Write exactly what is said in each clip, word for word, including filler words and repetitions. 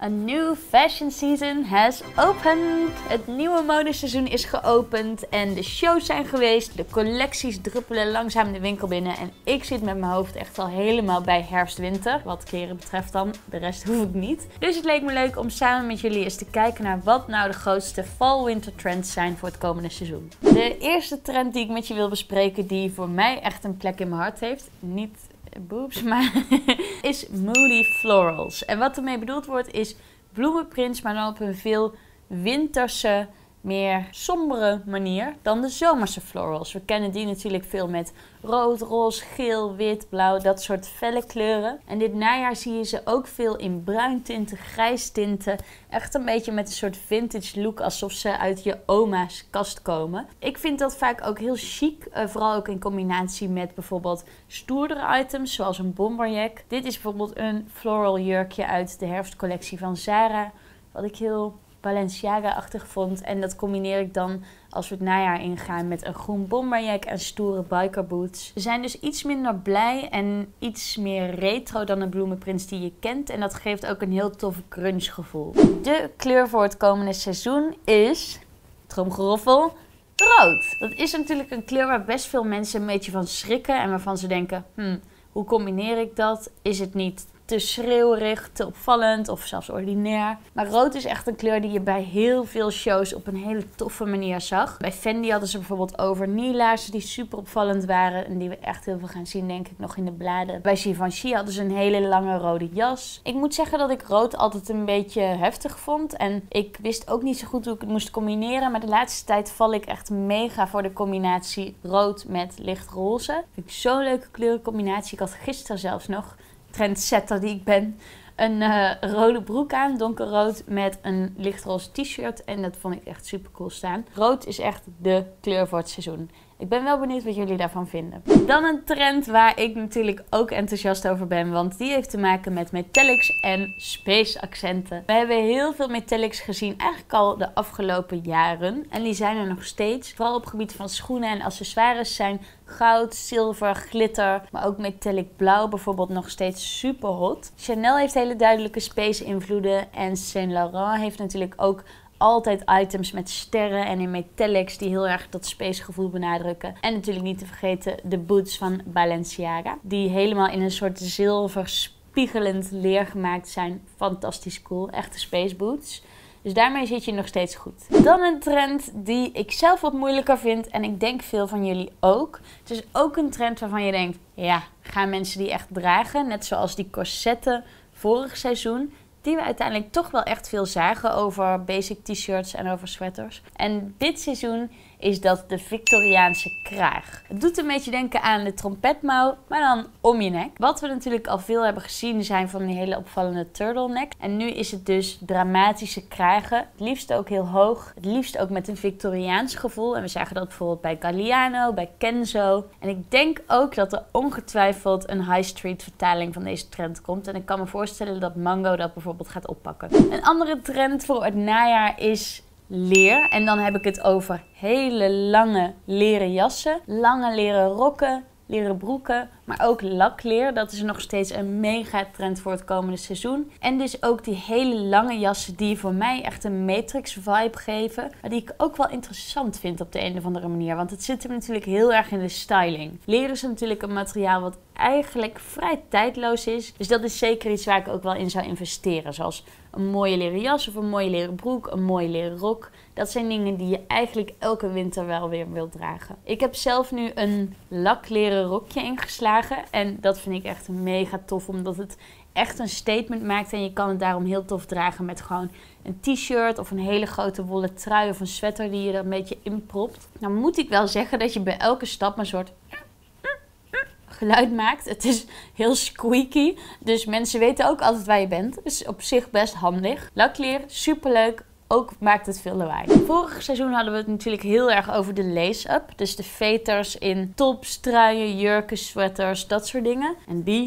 A new fashion season has opened. Het nieuwe modeseizoen is geopend en de shows zijn geweest. De collecties druppelen langzaam de winkel binnen. En ik zit met mijn hoofd echt al helemaal bij herfst-winter. Wat kleren betreft dan, de rest hoef ik niet. Dus het leek me leuk om samen met jullie eens te kijken naar wat nou de grootste fall-winter trends zijn voor het komende seizoen. De eerste trend die ik met je wil bespreken, die voor mij echt een plek in mijn hart heeft. Niet boobs, maar is moody florals. En wat ermee bedoeld wordt is bloemenprints, maar dan op een veel winterse, meer sombere manier dan de zomerse florals. We kennen die natuurlijk veel met rood, roze, geel, wit, blauw, dat soort felle kleuren. En dit najaar zie je ze ook veel in bruintinten, grijstinten. Echt een beetje met een soort vintage look, alsof ze uit je oma's kast komen. Ik vind dat vaak ook heel chic, uh, vooral ook in combinatie met bijvoorbeeld stoerdere items, zoals een bomberjack. Dit is bijvoorbeeld een floral jurkje uit de herfstcollectie van Zara, wat ik heel Balenciaga-achtig vond. En dat combineer ik dan als we het najaar ingaan met een groen bomberjack en stoere bikerboots. Ze zijn dus iets minder blij en iets meer retro dan de bloemenprints die je kent. En dat geeft ook een heel tof grunge gevoel. De kleur voor het komende seizoen is, tromgeroffel, rood. Dat is natuurlijk een kleur waar best veel mensen een beetje van schrikken en waarvan ze denken, hmm, hoe combineer ik dat? Is het niet te schreeuwerig, te opvallend of zelfs ordinair? Maar rood is echt een kleur die je bij heel veel shows op een hele toffe manier zag. Bij Fendi hadden ze bijvoorbeeld overknielaarzen die super opvallend waren en die we echt heel veel gaan zien, denk ik, nog in de bladen. Bij Givenchy hadden ze een hele lange rode jas. Ik moet zeggen dat ik rood altijd een beetje heftig vond en ik wist ook niet zo goed hoe ik het moest combineren, maar de laatste tijd val ik echt mega voor de combinatie rood met lichtroze. Vind ik zo'n leuke kleurencombinatie. Ik had gisteren zelfs nog, trendsetter die ik ben, een uh, rode broek aan, donkerrood, met een lichtroze t-shirt. En dat vond ik echt super cool staan. Rood is echt de kleur voor het seizoen. Ik ben wel benieuwd wat jullie daarvan vinden. Dan een trend waar ik natuurlijk ook enthousiast over ben, want die heeft te maken met metallics en space accenten. We hebben heel veel metallics gezien, eigenlijk al de afgelopen jaren. En die zijn er nog steeds. Vooral op het gebied van schoenen en accessoires zijn goud, zilver, glitter, maar ook metallic blauw bijvoorbeeld nog steeds super hot. Chanel heeft hele duidelijke space invloeden en Saint Laurent heeft natuurlijk ook altijd items met sterren en in metallics die heel erg dat space gevoel benadrukken. En natuurlijk niet te vergeten de boots van Balenciaga, die helemaal in een soort zilver spiegelend leer gemaakt zijn. Fantastisch cool, echte space boots. Dus daarmee zit je nog steeds goed. Dan een trend die ik zelf wat moeilijker vind en ik denk veel van jullie ook. Het is ook een trend waarvan je denkt, ja, gaan mensen die echt dragen? Net zoals die corsetten vorig seizoen, die we uiteindelijk toch wel echt veel zagen over basic t-shirts en over sweaters. En dit seizoen is dat de Victoriaanse kraag. Het doet een beetje denken aan de trompetmouw, maar dan om je nek. Wat we natuurlijk al veel hebben gezien zijn van die hele opvallende turtleneck. En nu is het dus dramatische kragen. Het liefst ook heel hoog. Het liefst ook met een Victoriaans gevoel. En we zagen dat bijvoorbeeld bij Galliano, bij Kenzo. En ik denk ook dat er ongetwijfeld een high street vertaling van deze trend komt. En ik kan me voorstellen dat Mango dat bijvoorbeeld gaat oppakken. Een andere trend voor het najaar is leer. En dan heb ik het over hele lange leren jassen, lange leren rokken, leren broeken, maar ook lakleer. Dat is nog steeds een mega trend voor het komende seizoen. En dus ook die hele lange jassen die voor mij echt een Matrix vibe geven, maar die ik ook wel interessant vind op de een of andere manier. Want het zit hem natuurlijk heel erg in de styling. Leer is natuurlijk een materiaal wat eigenlijk vrij tijdloos is. Dus dat is zeker iets waar ik ook wel in zou investeren. Zoals een mooie leren jas of een mooie leren broek, een mooie leren rok. Dat zijn dingen die je eigenlijk elke winter wel weer wilt dragen. Ik heb zelf nu een lakleren rokje ingeslagen. En dat vind ik echt mega tof, omdat het echt een statement maakt. En je kan het daarom heel tof dragen met gewoon een t-shirt of een hele grote wollen trui of een sweater die je er een beetje inpropt. Nou moet ik wel zeggen dat je bij elke stap een soort geluid maakt. Het is heel squeaky. Dus mensen weten ook altijd waar je bent. Dus op zich best handig. Lakleer, superleuk. Ook maakt het veel lawaai. Vorig seizoen hadden we het natuurlijk heel erg over de lace-up. Dus de veters in tops, truien, jurken, sweaters, dat soort dingen. En die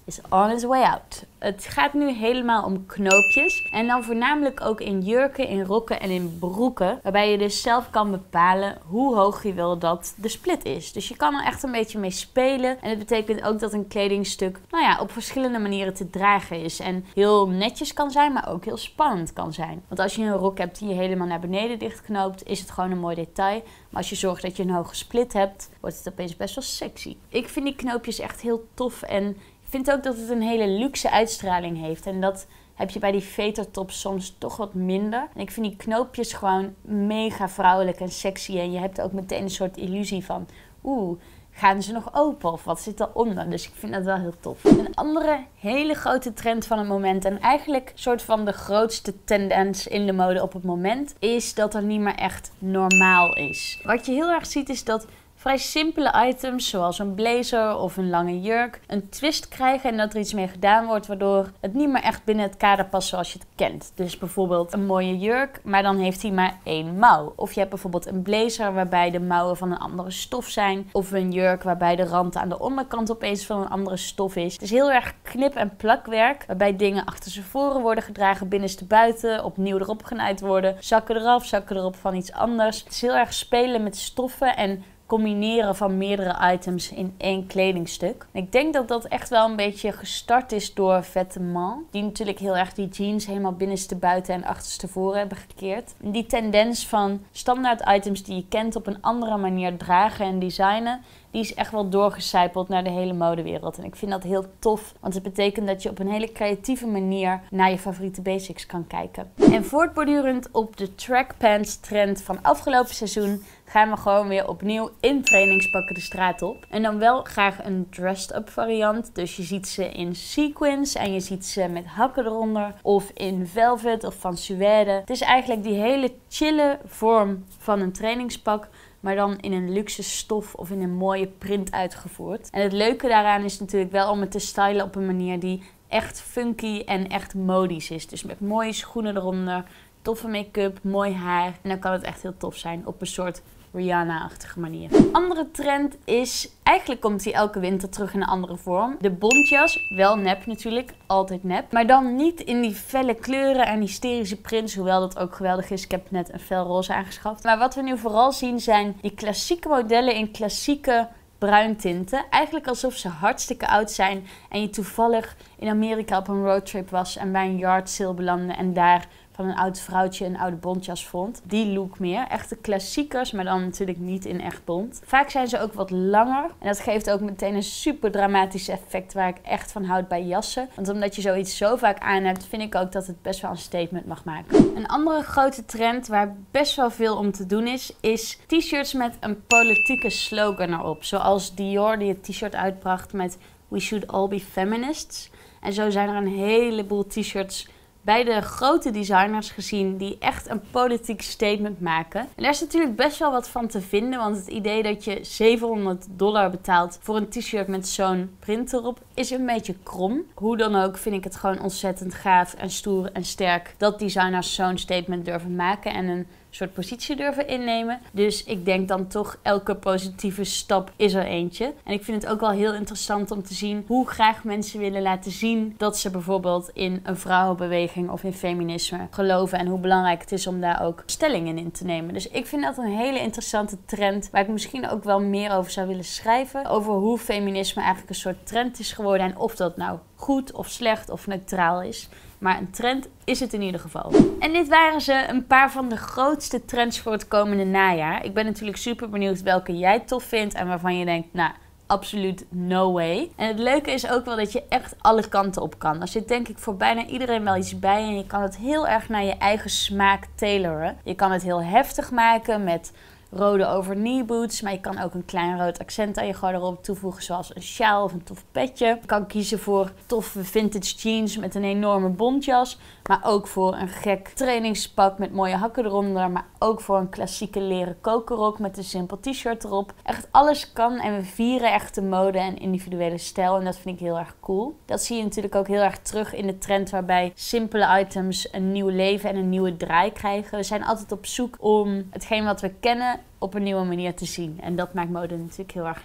is on its way out. Het gaat nu helemaal om knoopjes. En dan voornamelijk ook in jurken, in rokken en in broeken. Waarbij je dus zelf kan bepalen hoe hoog je wil dat de split is. Dus je kan er echt een beetje mee spelen. En het betekent ook dat een kledingstuk nou ja, op verschillende manieren te dragen is. En heel netjes kan zijn, maar ook heel spannend kan zijn. Want als je een rok hebt die je helemaal naar beneden dichtknoopt, is het gewoon een mooi detail. Maar als je zorgt dat je een hoge split hebt, wordt het opeens best wel sexy. Ik vind die knoopjes echt heel tof en ik vind ook dat het een hele luxe uitstraling heeft. En dat heb je bij die vetertops soms toch wat minder. En ik vind die knoopjes gewoon mega vrouwelijk en sexy. En je hebt ook meteen een soort illusie van, oeh, gaan ze nog open of wat zit eronder? Dus ik vind dat wel heel tof. Een andere hele grote trend van het moment en eigenlijk een soort van de grootste tendens in de mode op het moment is dat er niet meer echt normaal is. Wat je heel erg ziet is dat vrij simpele items zoals een blazer of een lange jurk een twist krijgen en dat er iets mee gedaan wordt waardoor het niet meer echt binnen het kader past zoals je het kent. Dus bijvoorbeeld een mooie jurk, maar dan heeft hij maar één mouw. Of je hebt bijvoorbeeld een blazer waarbij de mouwen van een andere stof zijn. Of een jurk waarbij de rand aan de onderkant opeens van een andere stof is. Het is heel erg knip- en plakwerk waarbij dingen achter z'n voren worden gedragen, binnenste buiten, opnieuw erop genaaid worden. Zakken eraf, zakken erop van iets anders. Het is heel erg spelen met stoffen en combineren van meerdere items in één kledingstuk. En ik denk dat dat echt wel een beetje gestart is door Vetements. Die natuurlijk heel erg die jeans helemaal binnenste buiten en achterste voren hebben gekeerd. En die tendens van standaard items die je kent op een andere manier dragen en designen, die is echt wel doorgecijpeld naar de hele modewereld. En ik vind dat heel tof, want het betekent dat je op een hele creatieve manier naar je favoriete basics kan kijken. En voortbordurend op de trackpants trend van afgelopen seizoen gaan we gewoon weer opnieuw in trainingspakken de straat op. En dan wel graag een dressed-up variant. Dus je ziet ze in sequins en je ziet ze met hakken eronder. Of in velvet of van suède. Het is eigenlijk die hele chille vorm van een trainingspak, maar dan in een luxe stof of in een mooie print uitgevoerd. En het leuke daaraan is natuurlijk wel om het te stylen op een manier die echt funky en echt modisch is. Dus met mooie schoenen eronder, toffe make-up, mooi haar. En dan kan het echt heel tof zijn op een soort Rihanna-achtige manier. Een andere trend is, eigenlijk komt die elke winter terug in een andere vorm. De bontjas, wel nep natuurlijk, altijd nep. Maar dan niet in die felle kleuren en hysterische prints, hoewel dat ook geweldig is. Ik heb net een fel roze aangeschaft. Maar wat we nu vooral zien zijn die klassieke modellen in klassieke bruintinten. Eigenlijk alsof ze hartstikke oud zijn en je toevallig in Amerika op een roadtrip was en bij een yard sale belandde en daar van een oud vrouwtje een oude bontjas vond. Die look meer. Echte klassiekers, maar dan natuurlijk niet in echt bont. Vaak zijn ze ook wat langer. En dat geeft ook meteen een super dramatisch effect waar ik echt van houd bij jassen. Want omdat je zoiets zo vaak aan hebt, vind ik ook dat het best wel een statement mag maken. Een andere grote trend waar best wel veel om te doen is, is t-shirts met een politieke slogan erop. Zoals Dior die het t-shirt uitbracht met We should all be feminists. En zo zijn er een heleboel t-shirts bij de grote designers gezien die echt een politiek statement maken. En daar is natuurlijk best wel wat van te vinden, want het idee dat je zevenhonderd dollar betaalt voor een t-shirt met zo'n print erop is een beetje krom. Hoe dan ook vind ik het gewoon ontzettend gaaf en stoer en sterk dat designers zo'n statement durven maken en een soort positie durven innemen. Dus ik denk dan toch, elke positieve stap is er eentje. En ik vind het ook wel heel interessant om te zien hoe graag mensen willen laten zien dat ze bijvoorbeeld in een vrouwenbeweging of in feminisme geloven en hoe belangrijk het is om daar ook stellingen in te nemen. Dus ik vind dat een hele interessante trend waar ik misschien ook wel meer over zou willen schrijven. Over hoe feminisme eigenlijk een soort trend is geworden en of dat nou goed of slecht of neutraal is. Maar een trend is het in ieder geval. En dit waren ze een paar van de grootste trends voor het komende najaar. Ik ben natuurlijk super benieuwd welke jij tof vindt en waarvan je denkt, nou, absoluut no way. En het leuke is ook wel dat je echt alle kanten op kan. Er zit denk ik voor bijna iedereen wel iets bij en je kan het heel erg naar je eigen smaak tailoren. Je kan het heel heftig maken met rode over-knee boots, maar je kan ook een klein rood accent aan je garderobe toevoegen, zoals een sjaal of een tof petje. Je kan kiezen voor toffe vintage jeans met een enorme bontjas, maar ook voor een gek trainingspak met mooie hakken eronder, maar ook voor een klassieke leren kokerrok met een simpel t-shirt erop. Echt alles kan en we vieren echt de mode en individuele stijl en dat vind ik heel erg cool. Dat zie je natuurlijk ook heel erg terug in de trend waarbij simpele items een nieuw leven en een nieuwe draai krijgen. We zijn altijd op zoek om hetgeen wat we kennen op een nieuwe manier te zien. En dat maakt mode natuurlijk heel erg leuk.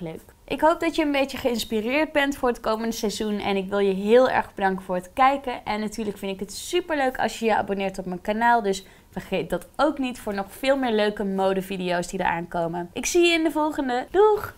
Ik hoop dat je een beetje geïnspireerd bent voor het komende seizoen. En ik wil je heel erg bedanken voor het kijken. En natuurlijk vind ik het super leuk als je je abonneert op mijn kanaal. Dus vergeet dat ook niet voor nog veel meer leuke modevideo's die eraan komen. Ik zie je in de volgende. Doeg!